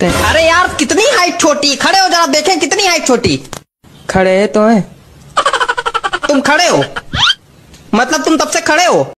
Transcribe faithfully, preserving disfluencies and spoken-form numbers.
सकते हैं। अरे यार कितनी हाइट छोटी, खड़े हो जरा देखें कितनी हाइट छोटी। खड़े तो है। तुम खड़े हो मतलब तुम तब से खड़े हो।